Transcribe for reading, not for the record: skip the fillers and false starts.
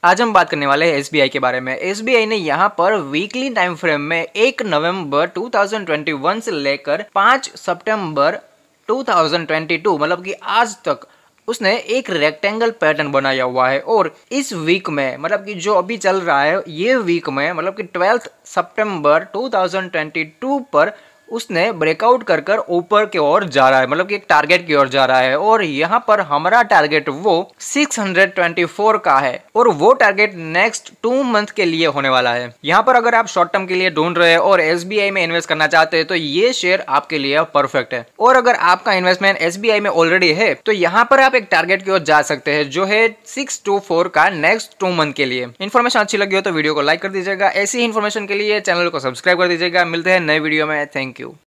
आज हम बात करने वाले हैं एसबीआई के बारे में। एसबीआई ने यहाँ पर वीकली टाइम फ्रेम में 1 नवंबर 2021 से लेकर 5 सितंबर 2022 मतलब कि आज तक उसने एक रेक्टेंगल पैटर्न बनाया हुआ है। और इस वीक में मतलब कि जो अभी चल रहा है ये वीक में मतलब कि 12 सितंबर 2022 पर उसने ब्रेकआउट कर कर ऊपर की ओर जा रहा है, मतलब कि एक टारगेट की ओर जा रहा है। और यहाँ पर हमारा टारगेट वो 624 का है और वो टारगेट नेक्स्ट 2 मंथ के लिए होने वाला है। यहाँ पर अगर आप शॉर्ट टर्म के लिए ढूंढ रहे हैं और एसबीआई में इन्वेस्ट करना चाहते हैं तो ये शेयर आपके लिए परफेक्ट है। और अगर आपका इन्वेस्टमेंट एसबीआई में ऑलरेडी है तो यहाँ पर आप एक टारगेट की ओर जा सकते हैं जो है 624 का नेक्स्ट 2 मंथ के लिए। इन्फॉर्मेशन अच्छी लगी हो तो वीडियो को लाइक कर दीजिएगा। ऐसी इन्फॉर्मेशन के लिए चैनल को सब्सक्राइब कर दीजिएगा। मिलते हैं नए वीडियो में। Thank you.